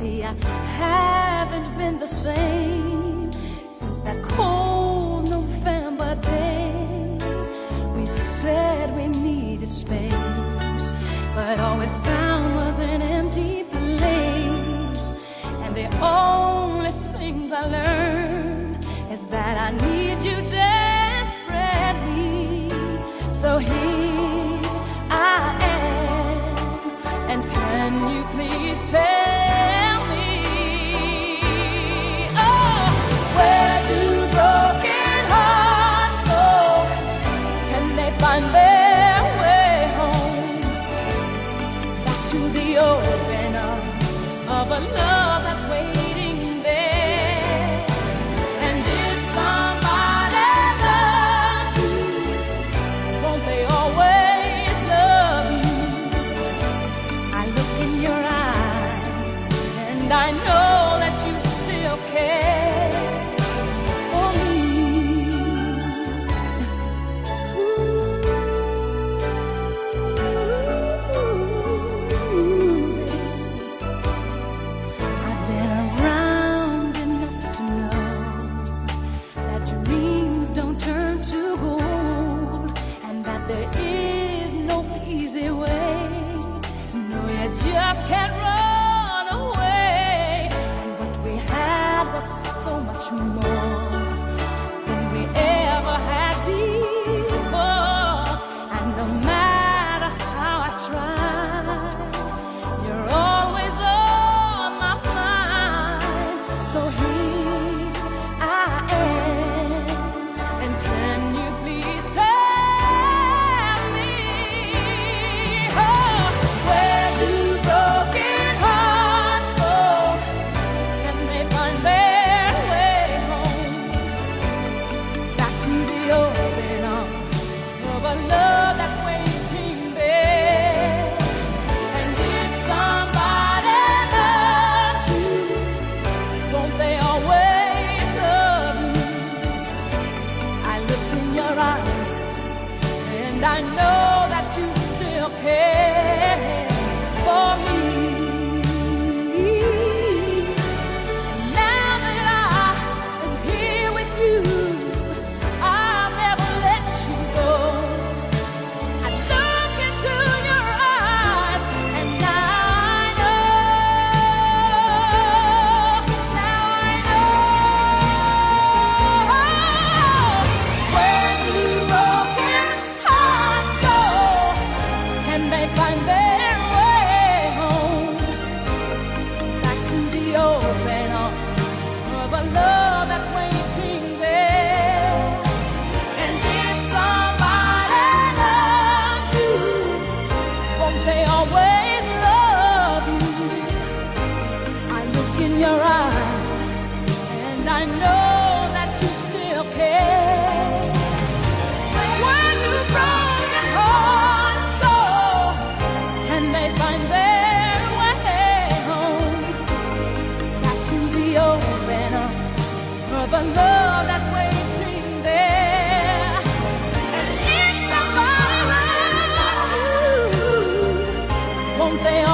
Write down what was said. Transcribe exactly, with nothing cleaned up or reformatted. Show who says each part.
Speaker 1: See, I haven't been the same since that cold November day. We said we needed space, but all we found was an empty place. And the only things I learned is that I need you desperately. So here I am, and can you please tell me, oh, where do broken hearts go? Can they find their way home? Back to the open arms of a love that's waiting there. And if somebody loves you, won't they always love you? I look in your eyes, and I know that you still care for me. Ooh, I've been around enough to know that dreams don't turn to gold, and that there is no easy way. No, you just can't run away. And what we had was so much more than we ever had before. And no matter how I try, you're always on my mind. So here I am, and can you please tell me, oh, where do broken hearts go? Can they find their way home? Back to the open arms of a love that's waiting there. And if somebody loves you, won't they always love you? I look in your eyes, and I know that you still care for me. And now that I am here with you, I'll never let you go. I look into your eyes, and now I know, now I know. Where do broken hearts go? Can they find their way home? Back to the open arms of a love that's waiting there. And if somebody loves you, won't they always love you? I look in your eyes, and I know that you still care. Where do broken hearts go? Can they find their way home? Back to the open arms of a love that's waiting there. And if somebody loves you, won't they